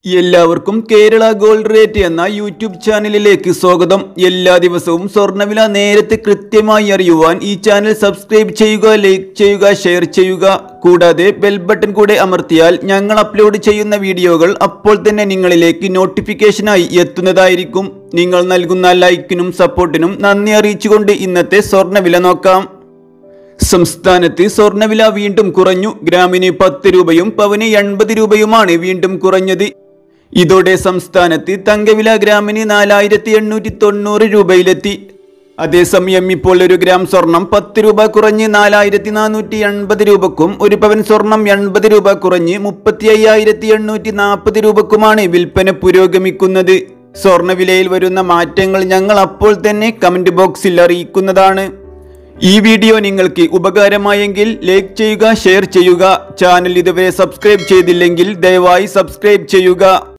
എല്ലാവർക്കും Kerala gold rate എന്ന YouTube ചാനലിലേക്ക് സ്വാഗതം. എല്ലാ ദിവസവും സ്വർണ്ണവില നേരത്തെ കൃത്യമായി അറിയുവാൻ ഈ ചാനൽ സബ്സ്ക്രൈബ് ചെയ്യുക, ലൈക്ക് ചെയ്യുക, ഷെയർ ചെയ്യുക. കൂടാതെ ബെൽ ബട്ടൺ കൂടെ അമർത്തിയാൽ ഞങ്ങൾ അപ്ലോഡ് ചെയ്യുന്ന വീഡിയോകൾ അപ്പോൾ തന്നെ നിങ്ങളിലേക്ക് നോട്ടിഫിക്കേഷനായി എത്തുന്നതായിരിക്കും. നിങ്ങൾ നൽകുന്ന ലൈക്കിനും സപ്പോർട്ടിനും നന്ദി അറിയിച്ചുകൊണ്ട് ഇന്നത്തെ സ്വർണ്ണവില നോക്കാം. സംസ്ഥാനത്ത് സ്വർണ്ണവില വീണ്ടും കുറഞ്ഞു. ഗ്രാമിന് 10 രൂപയും പവന് 80 രൂപയുമാണ് വീണ്ടും കുറഞ്ഞത്. ഇതോടെ സംസ്ഥാനത്ത് തങ്കവില ഗ്രാമിന് 4890 രൂപയിലെത്തി. അതേസമയം ഇപ്പോൾ ഒരു ഗ്രാം സ്വർണം 10 രൂപ കുറഞ്ഞ് 4480 രൂപക്കും ഒരു പവൻ സ്വർണം 80 രൂപ കുറഞ്ഞ് 35840 രൂപക്കുമാണ് വിൽപ്പന പുരോഗമിക്കുന്നത്. സ്വർണ്ണവിലയിൽ വരുന്ന മാറ്റങ്ങൾ ഞങ്ങൾ അപ്പോൾ തന്നെ കമന്റ് ബോക്സിൽ അറിയിക്കുന്നതാണ്. ഈ വീഡിയോ നിങ്ങൾക്ക് ഉപകാരമായെങ്കിൽ ലൈക്ക് ചെയ്യുക, ഷെയർ ചെയ്യുക. ചാനൽ ഇതുവരെ സബ്സ്ക്രൈബ് ചെയ്തില്ലെങ്കിൽ ദയവായി സബ്സ്ക്രൈബ് ചെയ്യുക.